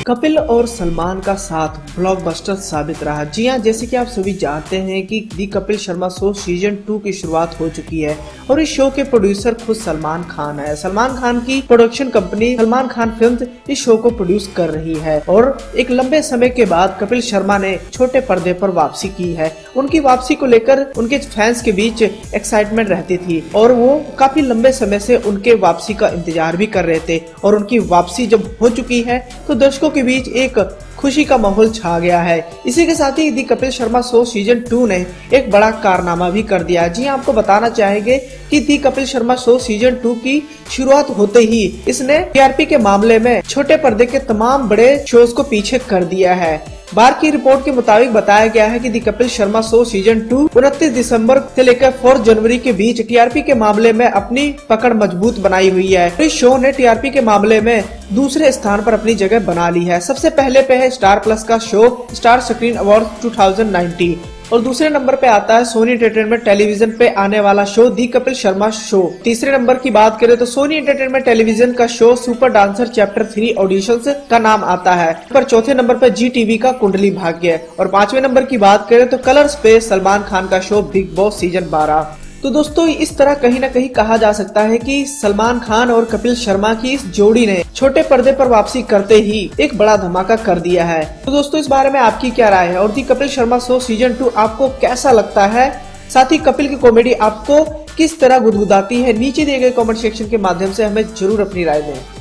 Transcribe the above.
कपिल और सलमान का साथ ब्लॉकबस्टर साबित रहा। जी हां, जैसे कि आप सभी जानते हैं कि the Kapil Sharma show season 2 की शुरुआत हो चुकी है और इस शो के प्रोड्यूसर खुद सलमान खान है। सलमान खान की production company Salman Khan films इस शो को प्रोड्यूस कर रही है और एक लंबे समय के बाद कपिल शर्मा ने छोटे पर्दे पर वापसी की है। उनकी वापसी को लेकर उनके फैंस के बीच एक्साइटमेंट रहती थी और वो काफी लंबे समय से उनके वापसी का इंतजार भी कर रहे थे और उनकी वापसी जब हो चुकी है तो दर्शकों के बीच एक खुशी का माहौल छा गया है। इसी के साथ ही the Kapil Sharma show season 2 ने एक बड़ा कारनामा भी कर दिया। जी आपको बताना चाहेंगे कि the Kapil Sharma show season 2 की शुरुआत होते ही इसने टीआरपी के मामले में छोटे पर्दे के तमाम बड़े शोज को पीछे कर दिया है। बार की रिपोर्ट के मुताबिक बताया गया है कि the Kapil Sharma show season 2 29 दिसंबर से लेकर 4 जनवरी के बीच टीआरपी के मामले में अपनी पकड़ मजबूत बनाई हुई है। इस शो ने टीआरपी के मामले में दूसरे स्थान पर अपनी जगह बना ली है। सबसे पहले पे है स्टार प्लस का शो स्टार स्क्रीन अवार्ड 2019 और दूसरे नंबर पे आता है सोनी एंटरटेनमेंट टेलीविजन पे आने वाला show the Kapil Sharma show. तीसरे नंबर की बात करें तो सोनी एंटरटेनमेंट टेलीविजन का show super dancer chapter 3 auditions का नाम आता है। पर चौथे नंबर पे जी टीवी का कुंडली भाग्य और पांचवें नंबर की बात करें तो कलर्स पे सलमान खान का शो बिग बॉस सीजन 12। तो दोस्तों इस तरह कहीं ना कहीं कहा जा सकता है कि सलमान खान और कपिल शर्मा की इस जोड़ी ने छोटे पर्दे पर वापसी करते ही एक बड़ा धमाका कर दिया है। तो दोस्तों इस बारे में आपकी क्या राय है और the Kapil Sharma show season 2 आपको कैसा लगता है? साथ ही कपिल की कॉमेडी आपको किस तरह गुदगुदाती है? नीचे दिए गए कमेंट सेक्शन के माध्यम से हमें जरूर अपनी राय दें।